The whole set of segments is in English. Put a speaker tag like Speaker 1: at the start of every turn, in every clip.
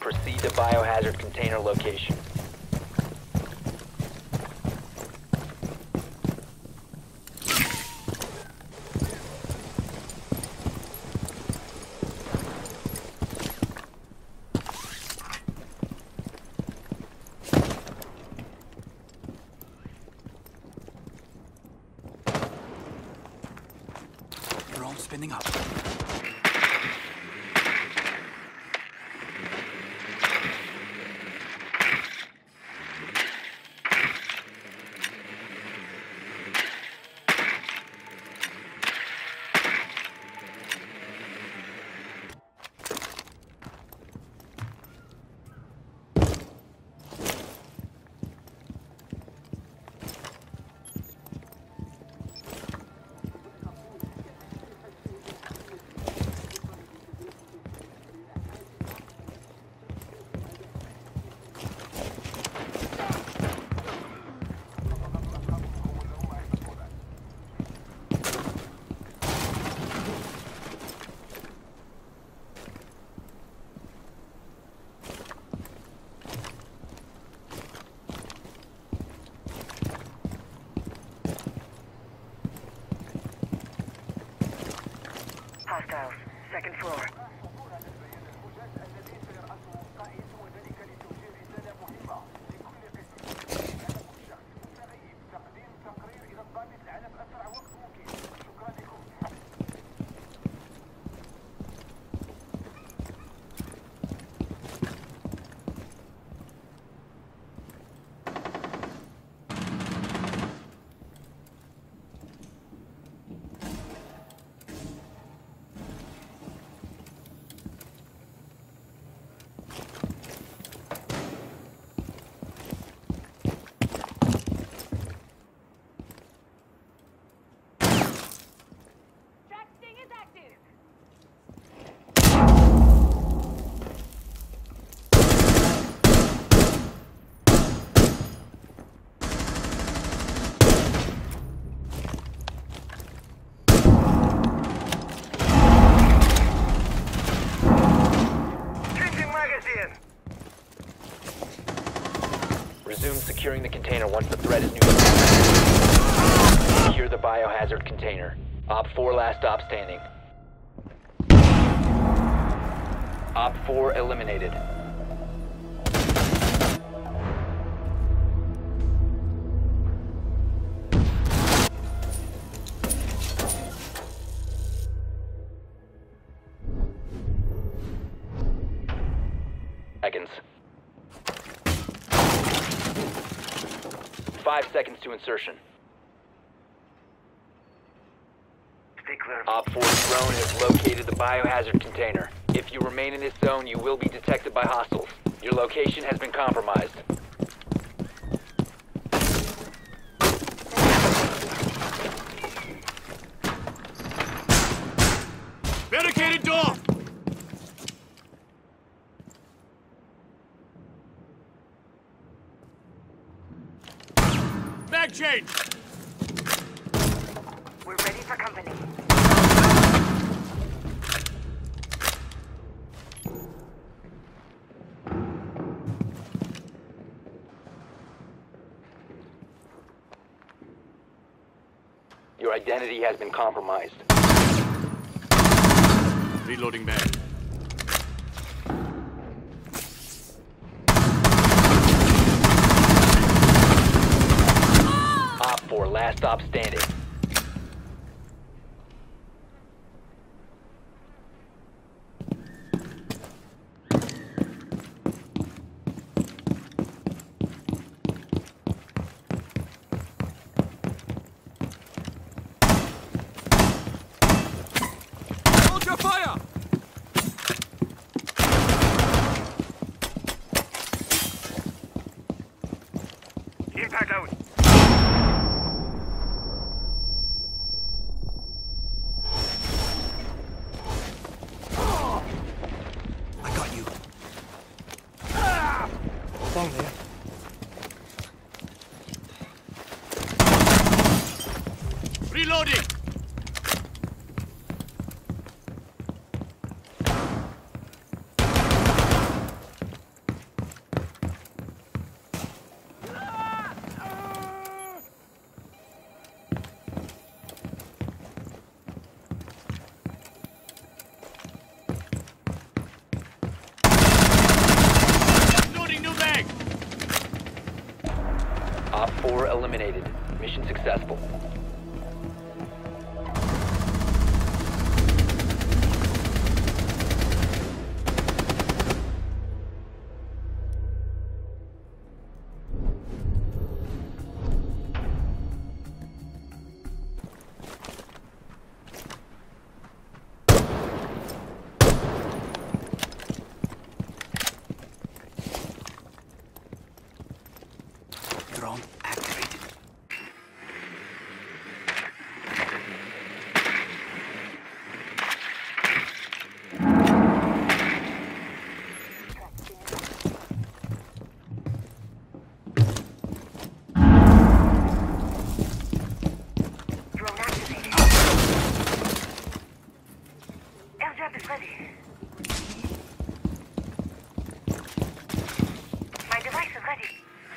Speaker 1: proceed to biohazard container location.
Speaker 2: Drone spinning up.
Speaker 3: Hostiles, second floor.
Speaker 1: Resume securing the container once the threat is neutralized. Secure the biohazard container. Op 4 last stop standing. Op 4 eliminated. Seconds. 5 seconds to insertion. Op 4 drone has located the biohazard container. If you remain in this zone, you will be detected by hostiles. Your location has been compromised.
Speaker 2: Barricaded door! Mag change!
Speaker 3: We're ready for company.
Speaker 1: Your identity has been compromised.
Speaker 2: Reloading mag.
Speaker 1: Op 4 last stop standing.
Speaker 2: Hold your fire!
Speaker 3: Impact out.
Speaker 2: I got you.
Speaker 4: Down there.
Speaker 2: Reloading!
Speaker 1: 4 eliminated. Mission successful.
Speaker 2: Drone activated.
Speaker 3: Drone activated. Airdrop is ready. My device is ready.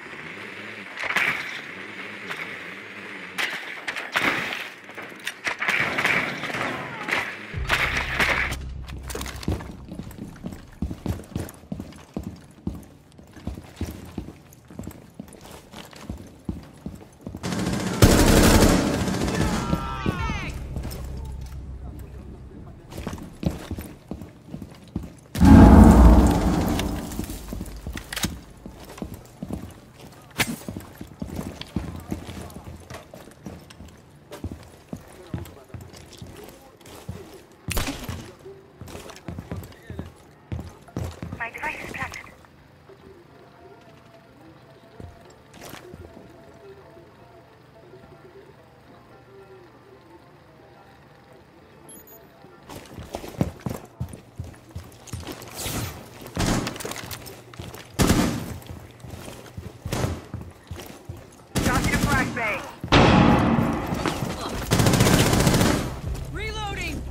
Speaker 3: My device is planted. Got your flashbang.
Speaker 4: Reloading!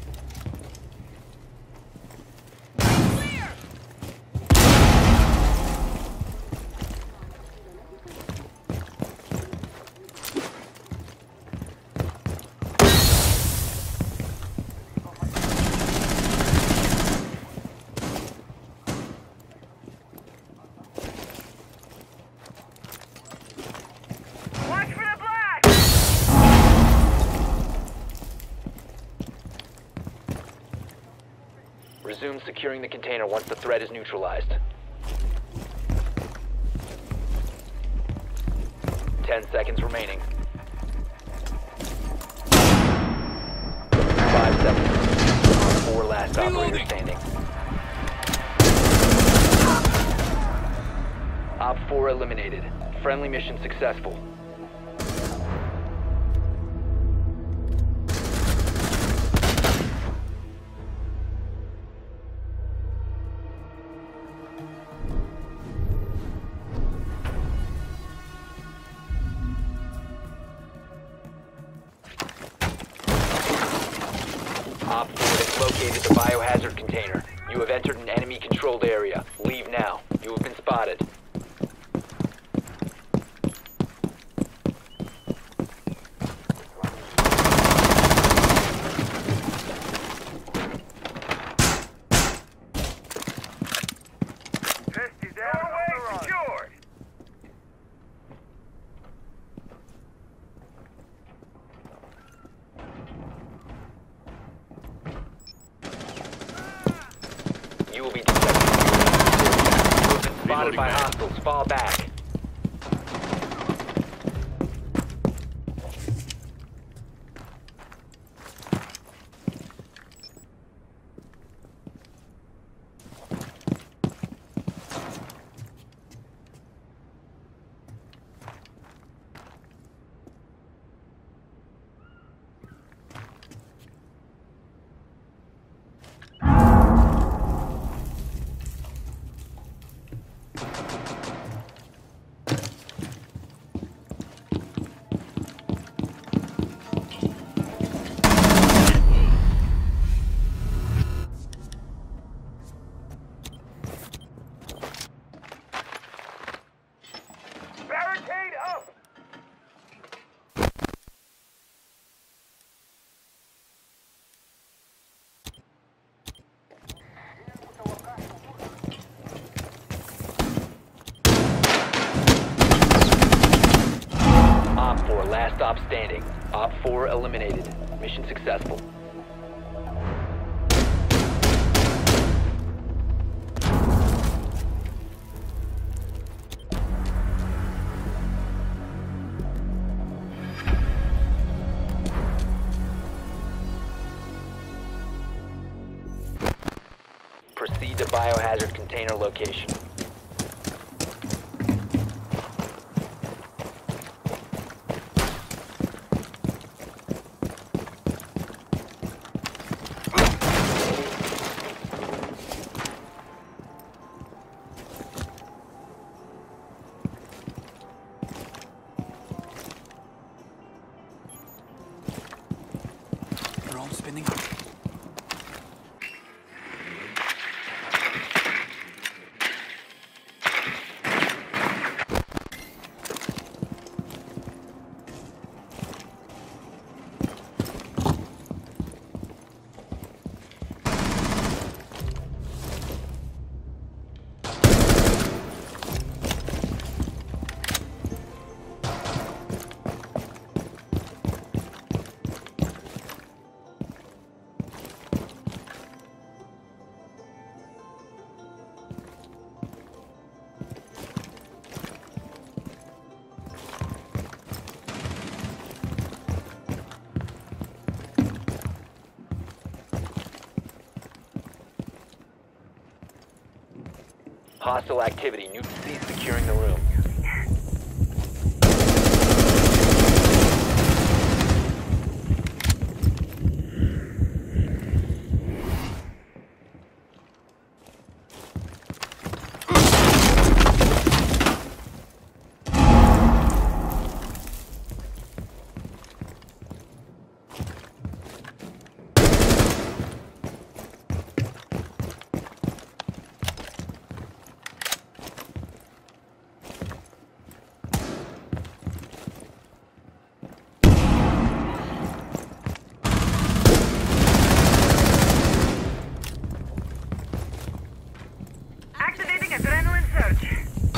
Speaker 4: Clear!
Speaker 3: Watch for the blast!
Speaker 1: Resume securing the container once the threat is neutralized. 10 seconds remaining. 5 seconds. 4 last operator standing. Op 4 eliminated. Friendly mission successful. Op 4 has located the biohazard container. You have entered an enemy-controlled area. Leave now. You have been spotted.
Speaker 3: Test is down. Doorway secured.
Speaker 1: You will be detected. You have been spotted
Speaker 2: Reloading
Speaker 1: by
Speaker 2: mag.
Speaker 1: hostiles. Fall back. stop standing. Op 4 eliminated. Mission successful. Proceed to biohazard container location.
Speaker 2: Drone spinning up.
Speaker 1: Hostile activity. New cease securing the room.
Speaker 3: Activating adrenaline surge.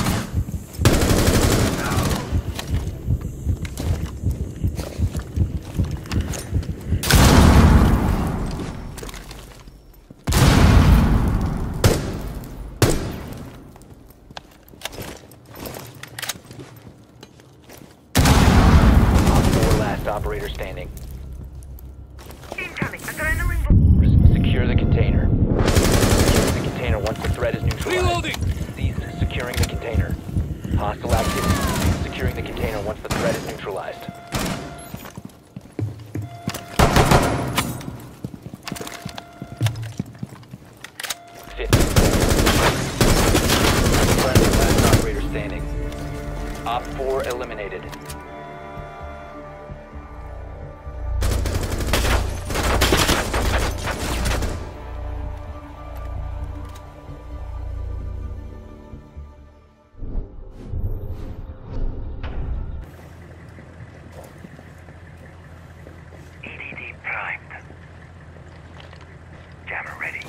Speaker 1: Op 4 last operator standing.
Speaker 3: Incoming adrenaline.
Speaker 1: Secure the container. Secure the container once the threat is neutralized.
Speaker 2: Reloading!
Speaker 1: Cease securing the container. Hostile activity. Cease securing the container once the threat is neutralized. Friendly last operator standing. Op 4 eliminated.
Speaker 3: EDD primed. Jammer ready.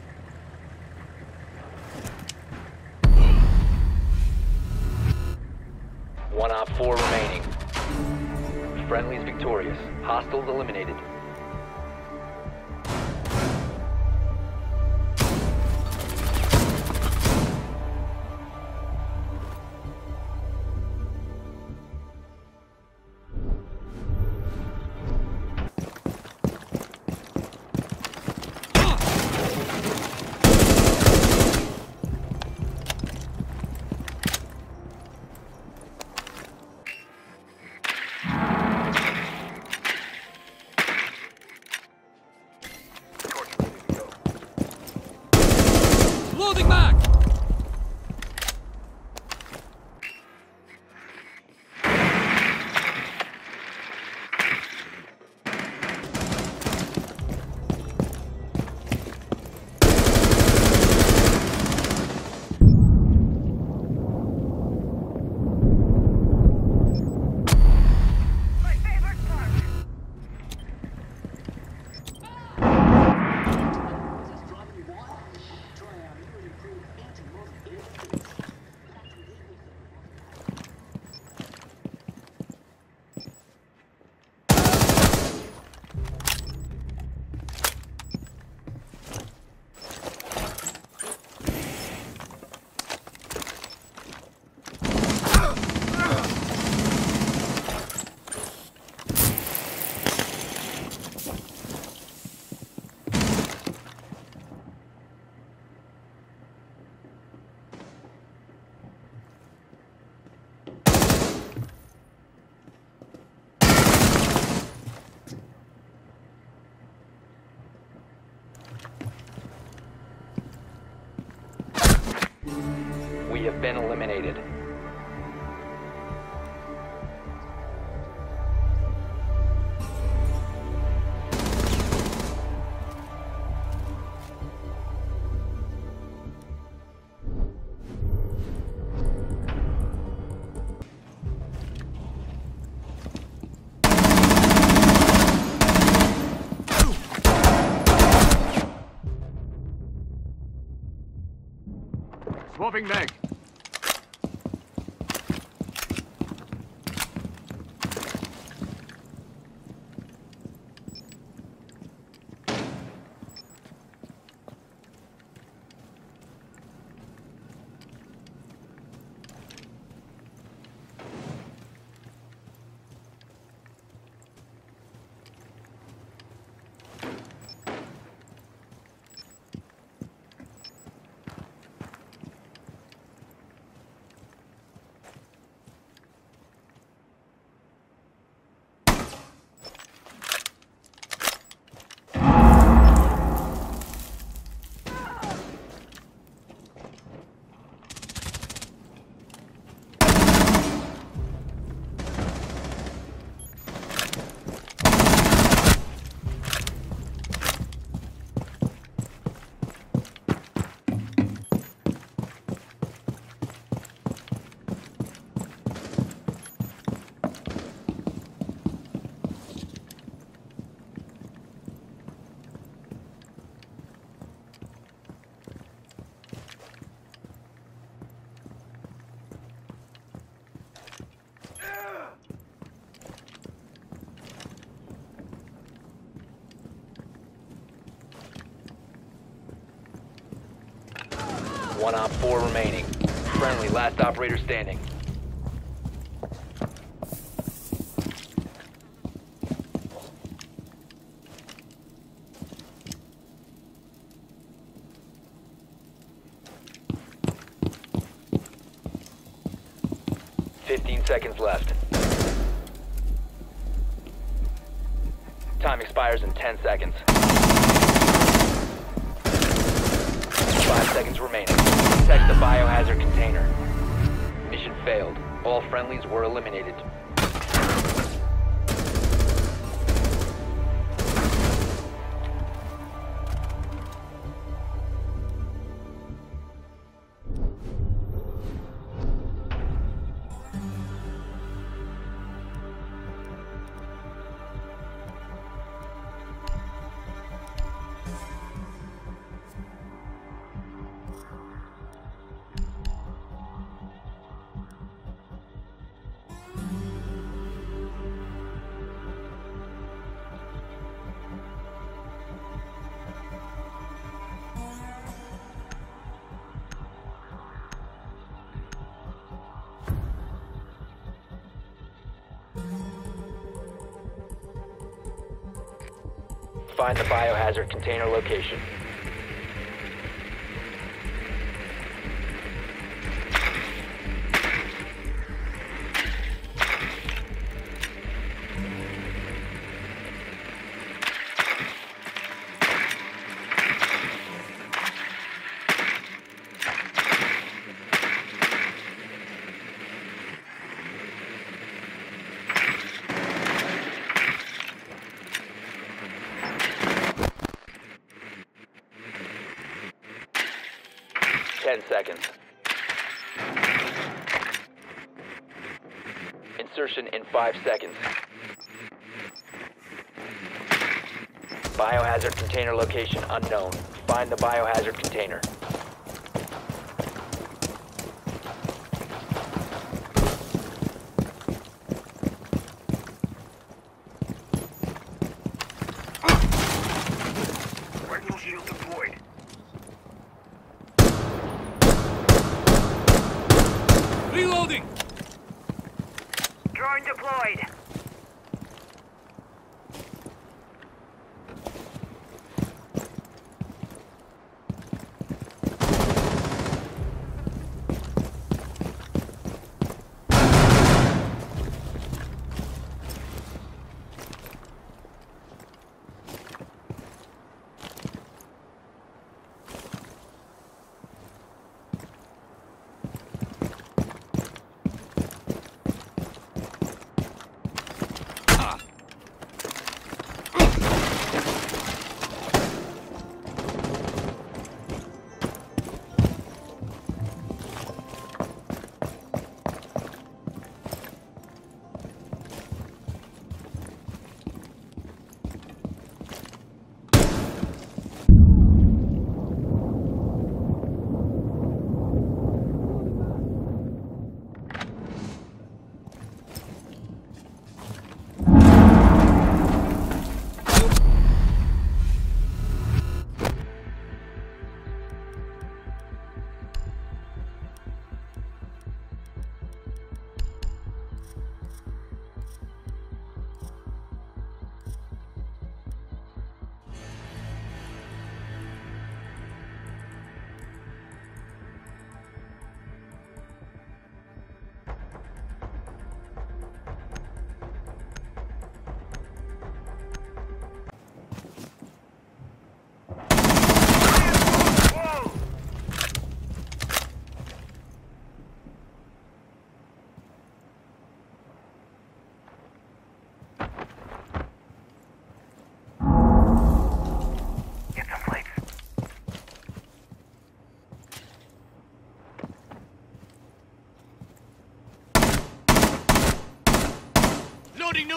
Speaker 1: One Op 4 remaining. Friendly's victorious. Hostiles eliminated.
Speaker 2: Loading back!
Speaker 3: My favorite part.
Speaker 5: Just driving you wild. Try out new and improved
Speaker 1: been eliminated.
Speaker 2: Swapping mag.
Speaker 1: One op 4 remaining. Friendly, last operator standing. Fifteen seconds left. Time expires in 10 seconds. 5 seconds remaining. Protect the biohazard container. Mission failed. All friendlies were eliminated. Find the biohazard container location. Seconds. Insertion in 5 seconds. Biohazard container location unknown. Find the biohazard container.
Speaker 3: Retinal shield deployed.
Speaker 2: Reloading!
Speaker 3: Drone deployed.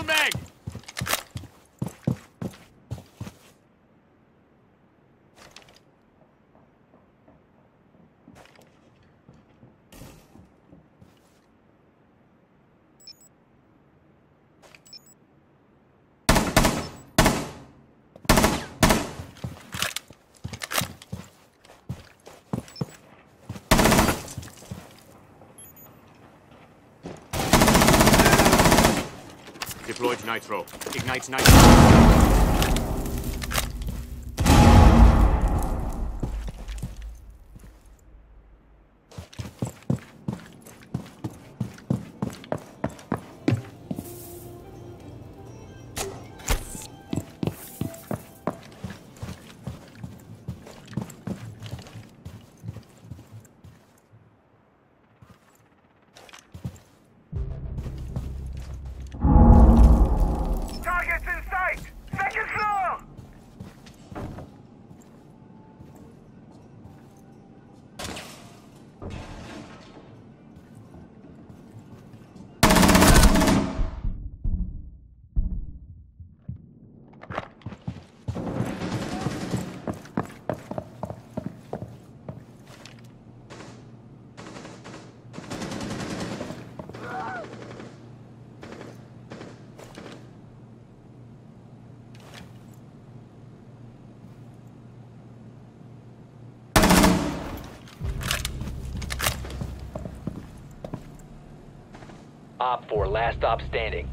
Speaker 2: New mag! Deployed nitro. Ignites nitro.
Speaker 3: Targets in sight! Second floor!
Speaker 1: Op 4, last stop standing.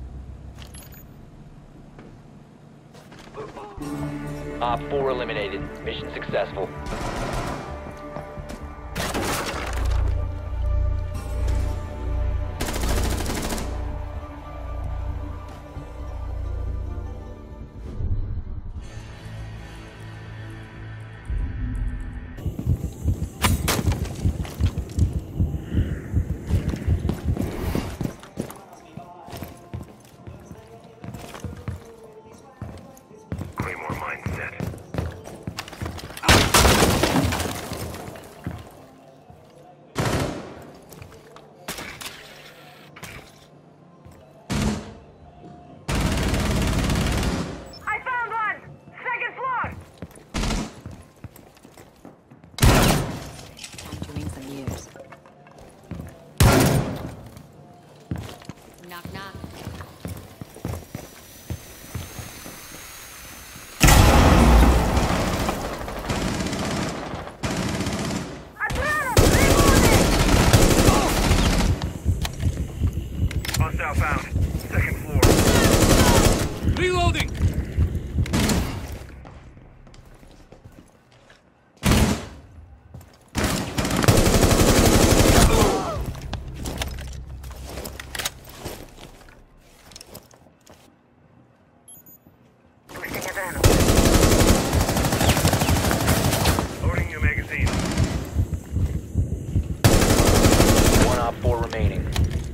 Speaker 1: Op 4 eliminated. Mission successful.
Speaker 3: Claymore mindset. I found one! Second floor!
Speaker 4: Entering some years. Knock knock.
Speaker 3: Hostile found. Second floor.
Speaker 2: Reloading!
Speaker 3: Switching his ammo. Loading new magazine.
Speaker 1: One Op 4 remaining.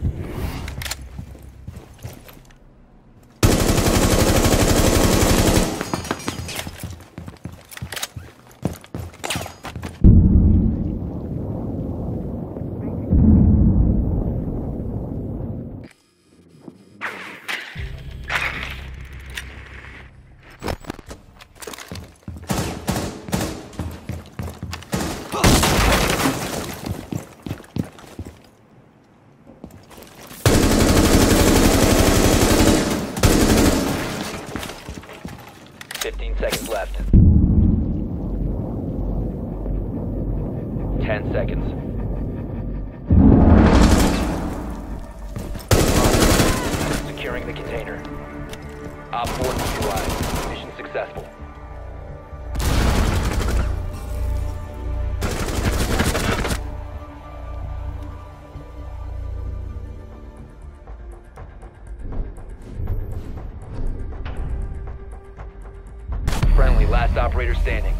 Speaker 1: Seconds left. 10 seconds. Securing the container. Op 4 neutralized. Mission successful. Friendly, last operator standing.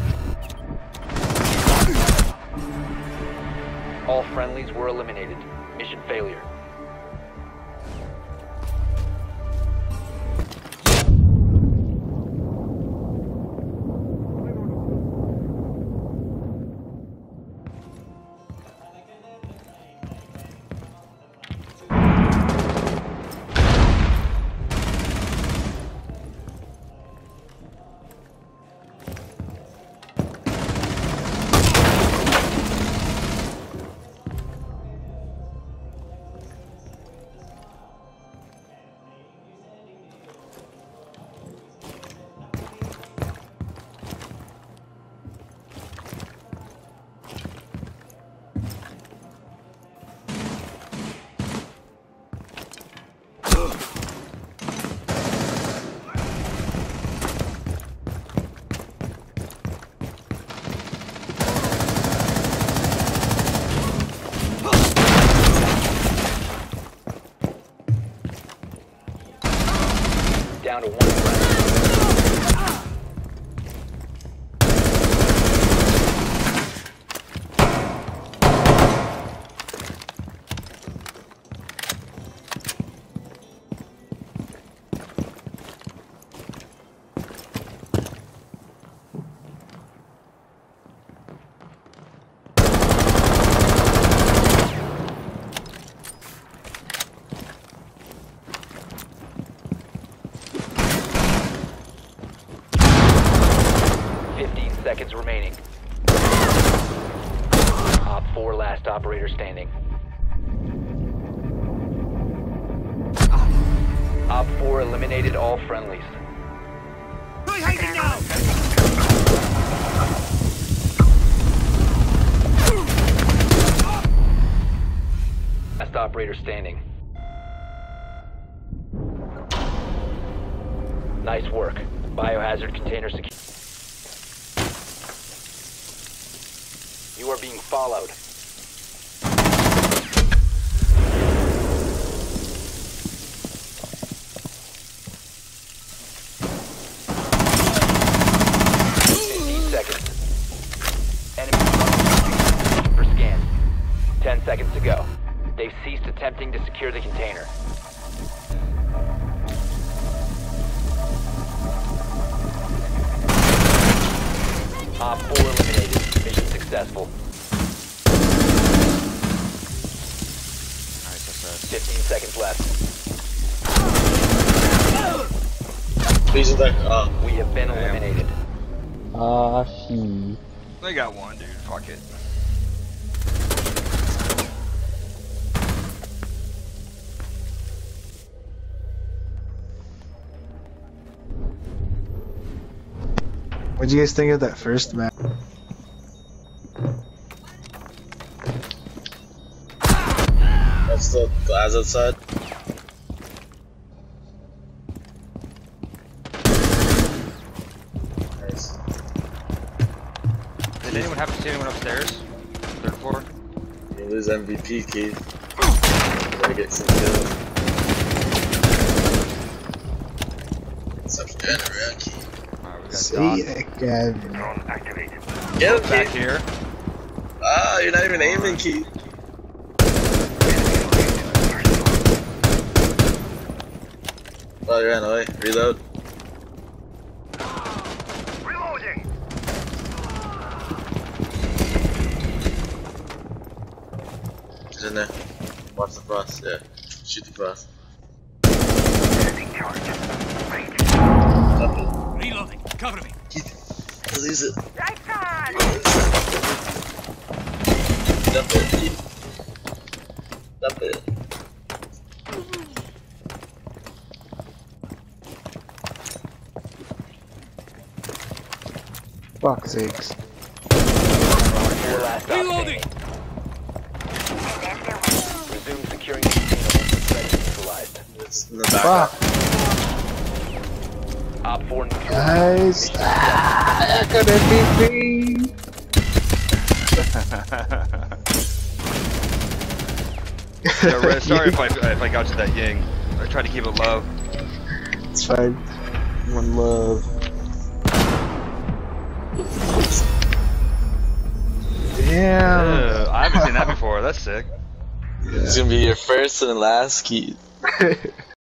Speaker 1: All friendlies were eliminated. Mission failure. remaining. Op 4, last operator standing. Op 4 eliminated all friendlies. Last operator standing. Nice work. Biohazard container secure. You are being followed. For scan. 10 seconds to go. They've ceased attempting to secure the container. Op 4 eliminated. Mission successful.
Speaker 5: Nice SS.
Speaker 1: 15 seconds left.
Speaker 6: These are like,
Speaker 1: We have been eliminated.
Speaker 7: She.
Speaker 5: They got one, dude. Fuck it.
Speaker 7: What'd you guys think of that first map?
Speaker 6: that's the glass outside. Nice.
Speaker 5: Did anyone happen to see anyone upstairs? Third floor?
Speaker 6: You lose MVP, Keith. You gotta get some kills. Stop standing around, Keith.
Speaker 5: Alright, we got
Speaker 7: See
Speaker 5: Doc.
Speaker 7: again.
Speaker 6: Get him,
Speaker 5: Back
Speaker 6: Keith!
Speaker 5: here.
Speaker 6: Ah, you're not even aiming, Keith. Oh, you ran away. Reload.
Speaker 3: Reloading.
Speaker 6: Get in there. Watch the frost. Yeah. Shoot the frost.
Speaker 3: Sending charge.
Speaker 6: Dump it.
Speaker 2: Reloading. Cover me.
Speaker 6: Keith. Release it.
Speaker 3: Right side.
Speaker 6: Dump it, Keith. Dump it.
Speaker 7: Fuck sakes.
Speaker 1: 4 last stop standing. Resume securing the container once the threat is neutralized.
Speaker 6: It's in the back.
Speaker 7: Fuck.
Speaker 1: Op 4 neutralized.
Speaker 7: Guys. I got MVP.
Speaker 5: Yeah, Red, sorry if I got you that ying. I tried to keep it low.
Speaker 7: It's fine. One love. Damn.
Speaker 5: I haven't seen that before. That's sick.
Speaker 6: It's gonna be your first and last, Keith.